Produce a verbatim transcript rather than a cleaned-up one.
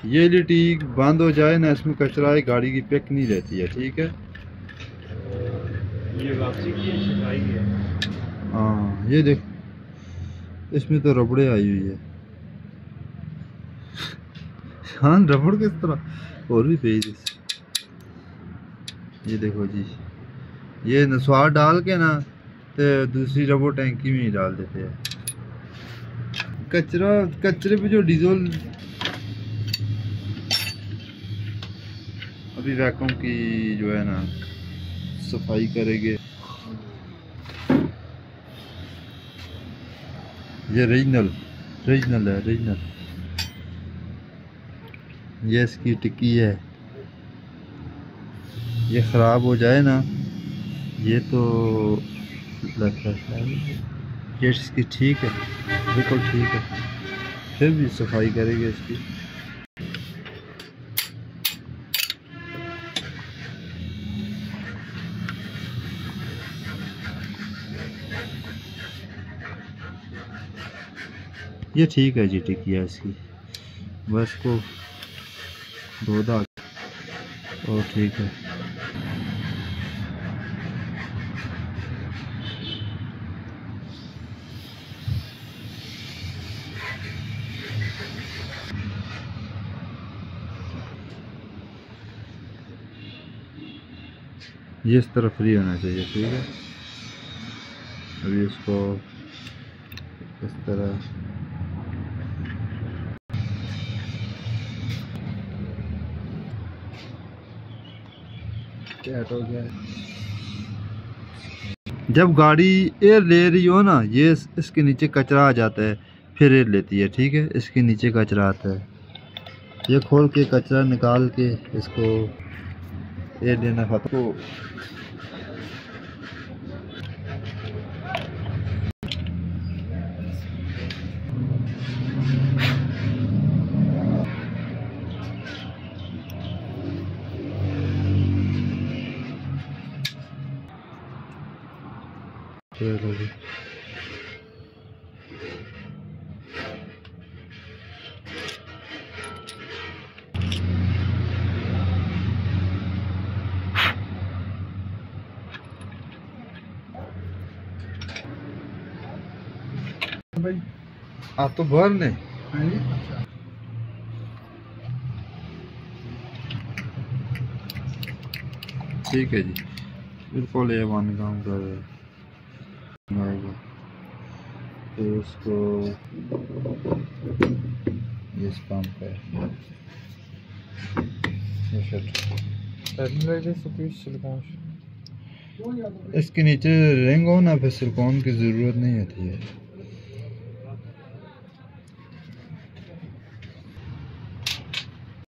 ये एलईडी बंद हो जाए ना, इसमें कचरा है, गाड़ी की पिक नहीं रहती है। ठीक है, ये वापसी की है, सफाई है। हाँ ये देख, इसमें तो रबड़े आई हुई है। हाँ रबड़ किस तरह और भी पेज। ये देखो जी, ये नसवार डाल के ना तो दूसरी रबड़ टैंकी में ही डाल देते हैं। कचरा कचरे पे जो डीजल, अभी वैक्यूम की जो है ना सफाई करेंगे। ये रीजनल रीजनल है, रीजनल। ये इसकी टिक्की है, ये ख़राब हो जाए ना, ये तो ये इसकी ठीक है, बिल्कुल ठीक है, फिर भी सफाई करेंगे इसकी। ये ठीक है जी, टिक्की है इसकी, बस को धो दा और ठीक है। ये इस तरह फ्री होना चाहिए। ठीक है, अभी इसको इस तरह हो गया। जब गाड़ी एयर ले रही हो ना, ये इसके नीचे कचरा आ जाता है, फिर एयर लेती है। ठीक है, इसके नीचे कचरा आता है, ये खोल के कचरा निकाल के इसको एयर देना खाता को। भाई आप तो भर नहीं। ठीक है जी, बिल्कुल ये वन काम कर तो उसको इस पंप पे इसके नीचे रिंग हो ना, फिर सिलिकॉन की ज़रूरत नहीं होती है।